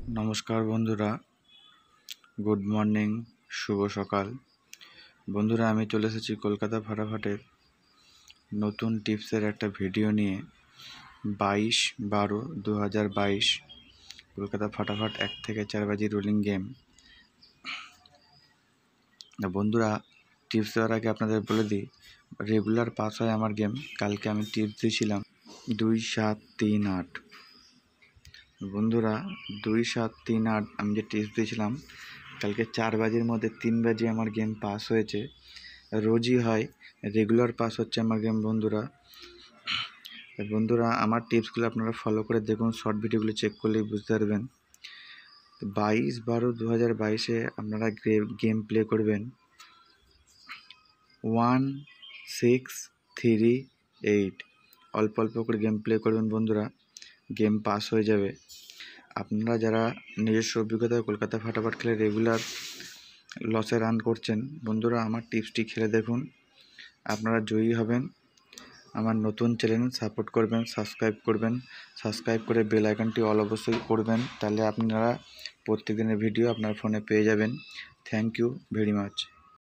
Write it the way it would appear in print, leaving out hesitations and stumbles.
নমস্কার বন্ধুরা, good morning, শুভ সকাল। বন্ধুরা, আমি চলে এসেছি কলকাতা ফাটাফাটের নতুন টিপসের একটা ভিডিও নিয়ে। 22/12/2022 কলকাতা ফাটাফাট 1 থেকে 4 বাজি রোলিং গেম। বন্ধুরা, টিপস দেওয়ার আগে আপনাদের বলে দিই, রেগুলার পাস হয় আমার গেম। কালকে আমি টিপস দিয়েছিলাম 2-7-3-8। বন্ধুরা, 2-7-3-8 আমি যে টিপস দিয়েছিলাম, কালকে 4 বাজির মধ্যে 3 বাজি আমার গেম পাস হয়েছে। রোজই হয়, রেগুলার পাস হচ্ছে আমার গেম। বন্ধুরা আমার টিপসগুলো আপনারা ফলো করে দেখুন, শর্ট ভিডিওগুলো চেক করলেই বুঝতে পারবেন। 22/12/2022 আপনারা গেম প্লে করবেন 1-6-3-8। অল্প অল্প করে গেম প্লে করবেন বন্ধুরা, গেম পাস হয়ে যাবে। আপনারা যারা নিজস্ব অভিজ্ঞতায় কলকাতা ফাটাফাট খেলে রেগুলার লসে রান করছেন, বন্ধুরা আমার টিপসটি খেলে দেখুন, আপনারা জয়ী হবেন। আমার নতুন চ্যানেল সাপোর্ট করবেন, সাবস্ক্রাইব করে বেল আইকনটি অল অবশ্যই করবেন, তাহলে আপনারা প্রত্যেকদিনের ভিডিও আপনার ফোনে পেয়ে যাবেন। Thank you very much.